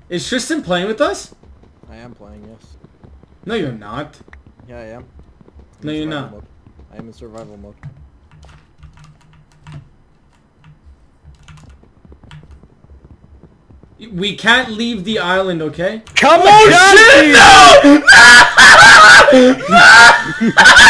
Is Tristan playing with us? I am playing, yes. No, you're not. Yeah, I am. No, you're not. Mode. I am in survival mode. We can't leave the island, okay? Come on, shit! No!